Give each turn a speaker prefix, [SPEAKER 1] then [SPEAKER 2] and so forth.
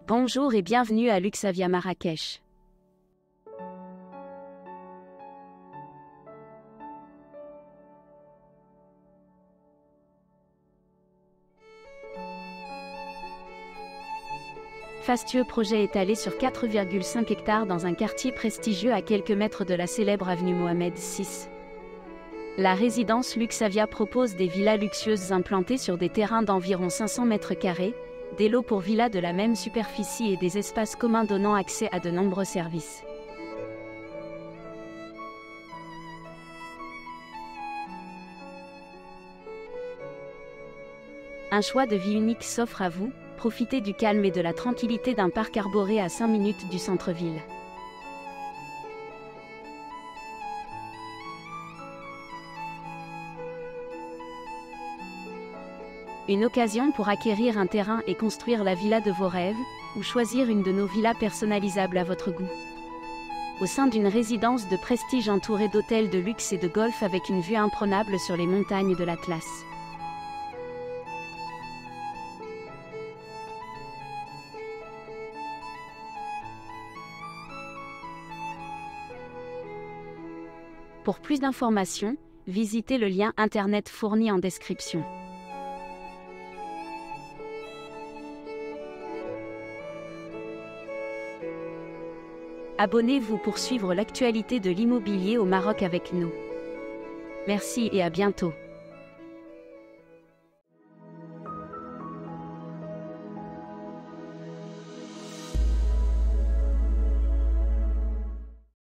[SPEAKER 1] Bonjour et bienvenue à Luxavia Marrakech. Fastueux projet étalé sur 4,5 hectares dans un quartier prestigieux à quelques mètres de la célèbre avenue Mohamed VI. La résidence Luxavia propose des villas luxueuses implantées sur des terrains d'environ 500 mètres carrés, des lots pour villas de la même superficie et des espaces communs donnant accès à de nombreux services. Un choix de vie unique s'offre à vous, profitez du calme et de la tranquillité d'un parc arboré à 5 minutes du centre-ville. Une occasion pour acquérir un terrain et construire la villa de vos rêves, ou choisir une de nos villas personnalisables à votre goût. Au sein d'une résidence de prestige entourée d'hôtels de luxe et de golf avec une vue imprenable sur les montagnes de l'Atlas. Pour plus d'informations, visitez le lien internet fourni en description. Abonnez-vous pour suivre l'actualité de l'immobilier au Maroc avec nous. Merci et à bientôt.